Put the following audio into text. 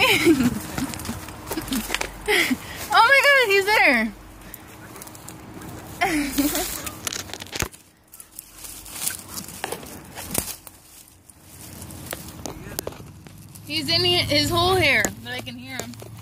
Oh my god, he's there. He's in his whole hair, but I can hear him.